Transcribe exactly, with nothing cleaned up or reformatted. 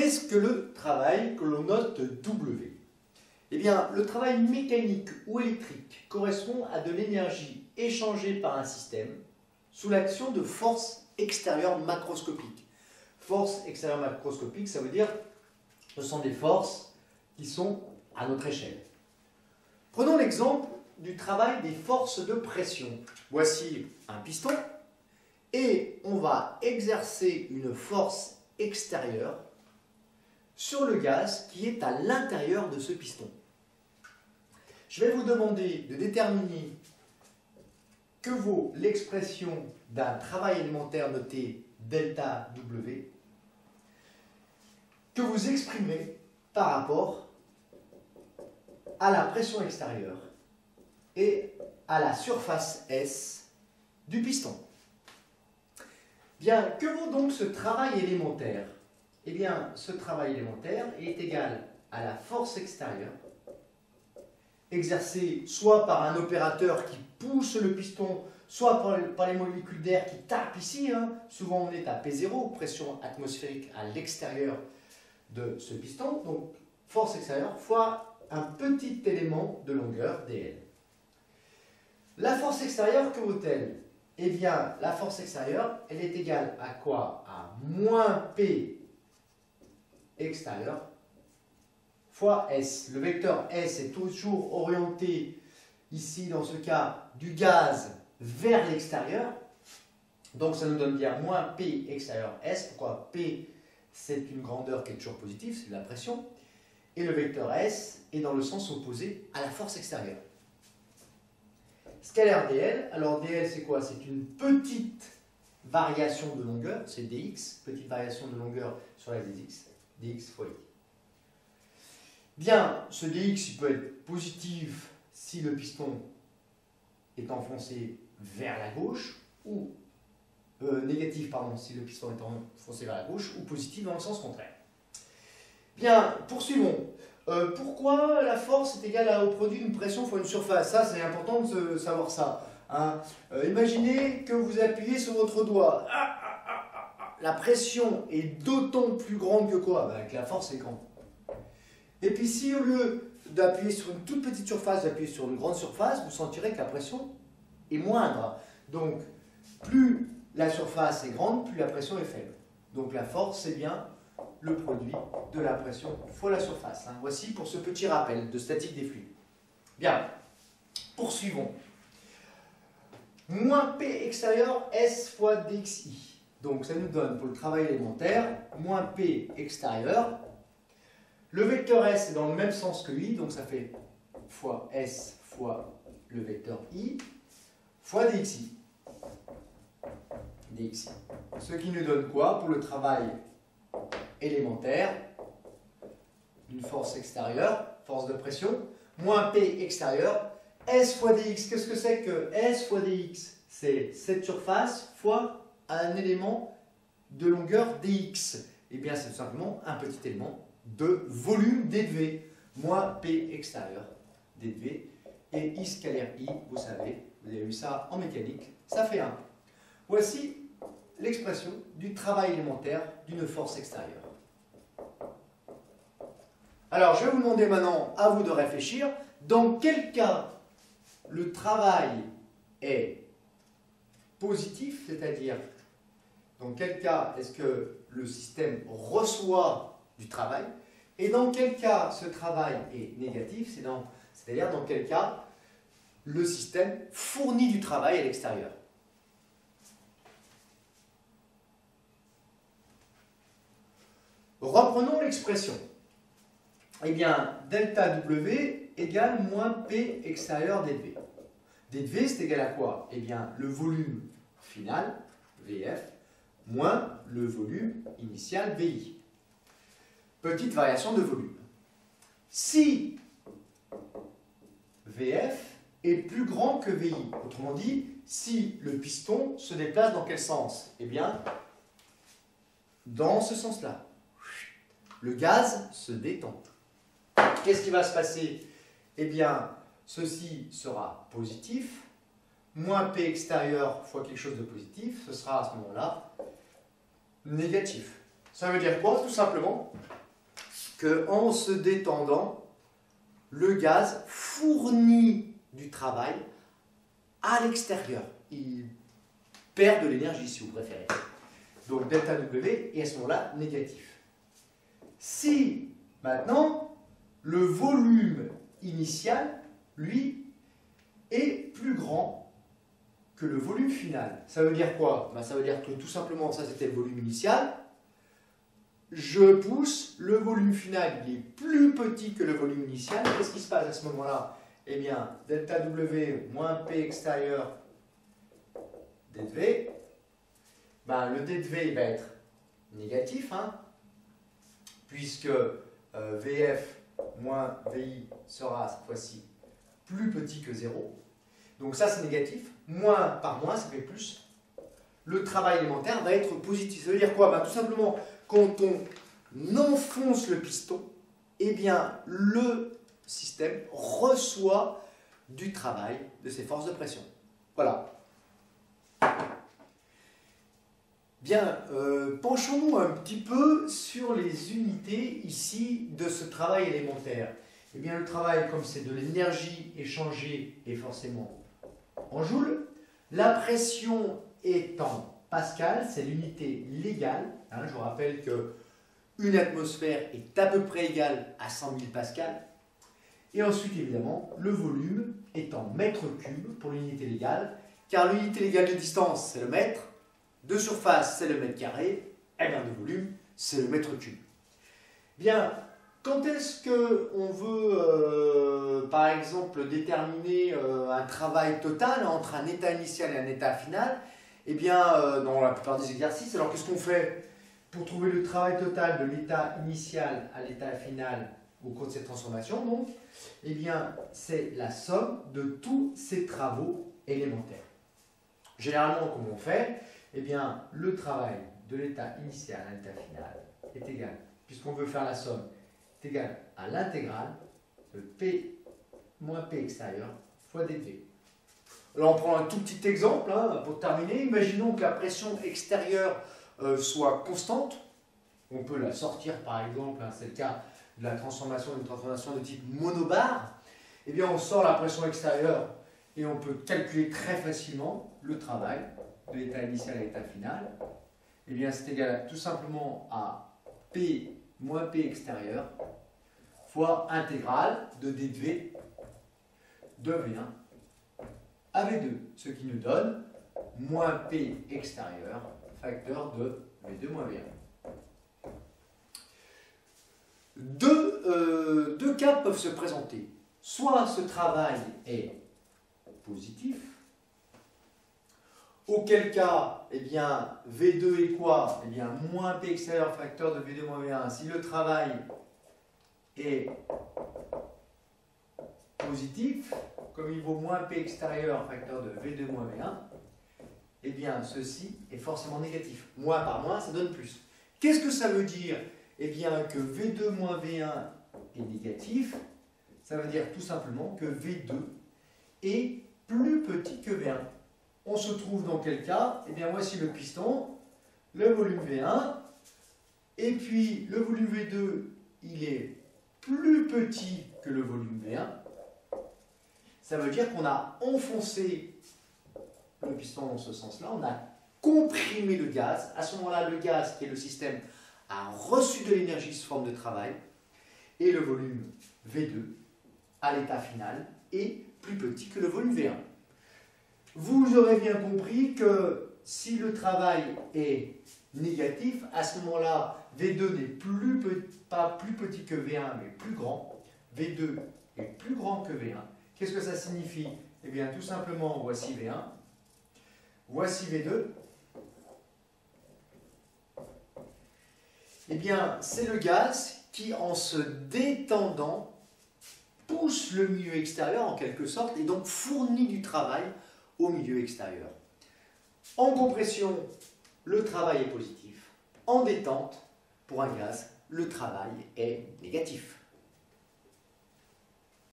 Qu'est-ce que le travail que l'on note W? Eh bien, le travail mécanique ou électrique correspond à de l'énergie échangée par un système sous l'action de forces extérieures macroscopiques. Forces extérieures macroscopiques, ça veut dire que ce sont des forces qui sont à notre échelle. Prenons l'exemple du travail des forces de pression. Voici un piston et on va exercer une force extérieure sur le gaz qui est à l'intérieur de ce piston. Je vais vous demander de déterminer que vaut l'expression d'un travail élémentaire noté delta W que vous exprimez par rapport à la pression extérieure et à la surface S du piston. Bien, que vaut donc ce travail élémentaire? Eh bien, ce travail élémentaire est égal à la force extérieure exercée soit par un opérateur qui pousse le piston, soit par, par les molécules d'air qui tapent ici. Hein. Souvent, on est à P zéro, pression atmosphérique à l'extérieur de ce piston. Donc, force extérieure fois un petit élément de longueur D L. La force extérieure, que vaut-elle? Eh bien, la force extérieure, elle est égale à quoi? À moins P extérieur fois S. Le vecteur S est toujours orienté, ici dans ce cas, du gaz vers l'extérieur. Donc ça nous donne bien moins P extérieur S. Pourquoi? P, c'est une grandeur qui est toujours positive, c'est de la pression. Et le vecteur S est dans le sens opposé à la force extérieure. Scalaire D L. Alors D L, c'est quoi? C'est une petite variation de longueur, c'est dx, petite variation de longueur sur la dx, dx fois i. Bien, ce dx il peut être positif si le piston est enfoncé vers la gauche, ou euh, négatif, pardon, si le piston est enfoncé vers la gauche, ou positif dans le sens contraire. Bien, poursuivons. Euh, pourquoi la force est égale à, au produit d'une pression fois une surface? Ça, c'est important de savoir ça. Hein. Euh, imaginez que vous appuyez sur votre doigt. Ah, ah, ah, ah, ah. La pression est d'autant plus grande que quoi? Ben, que la force est grande. Et puis si au lieu d'appuyer sur une toute petite surface, d'appuyer sur une grande surface, vous sentirez que la pression est moindre. Donc, plus la surface est grande, plus la pression est faible. Donc la force, c'est bien le produit de la pression fois la surface. Hein. Voici pour ce petit rappel de statique des fluides. Bien, poursuivons. Moins P extérieur S fois dxi. Donc ça nous donne pour le travail élémentaire, moins P extérieur. Le vecteur S est dans le même sens que I, donc ça fait fois S fois le vecteur I, fois dxi. dxi. Ce qui nous donne quoi pour le travail élémentaire d'une force extérieure, force de pression, moins P extérieur, S fois dx. Qu'est-ce que c'est que S fois dx? C'est cette surface fois un élément de longueur dx. Eh bien, c'est tout simplement un petit élément de volume d de V, moins P extérieur d de V. Et I scalaire I, vous savez, vous avez vu ça en mécanique, ça fait un. Voici l'expression du travail élémentaire d'une force extérieure. Alors, je vais vous demander maintenant, à vous de réfléchir, dans quel cas le travail est positif, c'est-à-dire dans quel cas est-ce que le système reçoit du travail, et dans quel cas ce travail est négatif, c'est-à-dire dans, dans quel cas le système fournit du travail à l'extérieur. Reprenons l'expression. Eh bien, delta W égale moins P extérieur d de V. d de V, c'est égal à quoi? Eh bien, le volume final, V F, moins le volume initial V I. Petite variation de volume. Si V F est plus grand que V I, autrement dit, si le piston se déplace dans quel sens? Eh bien, dans ce sens-là. Le gaz se détend. Qu'est-ce qui va se passer? Eh bien, ceci sera positif, moins P extérieur fois quelque chose de positif, ce sera à ce moment-là négatif. Ça veut dire quoi? Tout simplement qu'en se détendant, le gaz fournit du travail à l'extérieur. Il perd de l'énergie, si vous préférez. Donc delta W est à ce moment-là négatif. Si maintenant le volume initial, lui, est plus grand que le volume final. Ça veut dire quoi? Ben, ça veut dire que tout simplement, ça c'était le volume initial. Je pousse, le volume final il est plus petit que le volume initial. Qu'est-ce qui se passe à ce moment-là? Eh bien, delta W moins P extérieur dV, ben, le dV va être négatif, hein, puisque euh, V F moins V I sera cette fois-ci plus petit que zéro. Donc ça c'est négatif. Moins par moins, ça fait plus. Le travail élémentaire va être positif. Ça veut dire quoi? Ben, tout simplement, quand on enfonce le piston, eh bien, le système reçoit du travail de ses forces de pression. Voilà. Bien, euh, penchons-nous un petit peu sur les unités ici de ce travail élémentaire. Eh bien, le travail, comme c'est de l'énergie échangée, est forcément en joules. La pression est en pascal, c'est l'unité légale. Hein, je vous rappelle que une atmosphère est à peu près égale à cent mille pascal. Et ensuite, évidemment, le volume est en mètres cubes pour l'unité légale, car l'unité légale de distance, c'est le mètre, de surface, c'est le mètre carré, et bien de volume, c'est le mètre cube. Bien, quand est-ce qu'on veut, euh, par exemple, déterminer euh, un travail total entre un état initial et un état final? Eh bien, euh, dans la plupart des exercices, alors qu'est-ce qu'on fait pour trouver le travail total de l'état initial à l'état final au cours de cette transformation? Donc, eh bien, c'est la somme de tous ces travaux élémentaires. Généralement, comment on fait? Eh bien, le travail de l'état initial à l'état final est égal, puisqu'on veut faire la somme, est égal à l'intégrale de P moins P extérieur fois dV. Alors, on prend un tout petit exemple hein, pour terminer. Imaginons que la pression extérieure euh, soit constante. On peut la sortir, par exemple, hein, c'est le cas de la transformation d'une transformation de type monobar. Eh bien, on sort la pression extérieure et on peut calculer très facilement le travail de l'état initial à l'état final. Eh bien, c'est égal tout simplement à P moins P extérieur fois intégrale de dV de V un à V deux, ce qui nous donne moins P extérieur facteur de V deux moins V un. Deux, euh, deux cas peuvent se présenter. Soit ce travail est positif, auquel cas, eh bien, V deux est quoi? Eh bien, moins P extérieur facteur de V deux moins V un. Si le travail est positif, comme il vaut moins P extérieur facteur de V deux moins V un, eh bien, ceci est forcément négatif. Moins par moins, ça donne plus. Qu'est-ce que ça veut dire? Eh bien, que V deux moins V un est négatif. Ça veut dire tout simplement que V deux est plus petit que V un. On se trouve dans quel cas? Eh bien, voici le piston, le volume V un, et puis le volume V deux, il est plus petit que le volume V un. Ça veut dire qu'on a enfoncé le piston dans ce sens-là, on a comprimé le gaz. À ce moment-là, le gaz, qui est le système, a reçu de l'énergie sous forme de travail, et le volume V deux, à l'état final, est plus petit que le volume V un. Vous aurez bien compris que si le travail est négatif, à ce moment-là, V deux n'est plus pas plus petit que V un, mais plus grand. V deux est plus grand que V un. Qu'est-ce que ça signifie? Eh bien, tout simplement, voici V un, voici V deux. Eh bien, c'est le gaz qui, en se détendant, pousse le milieu extérieur en quelque sorte et donc fournit du travail au milieu extérieur. En compression, le travail est positif. En détente, pour un gaz, le travail est négatif.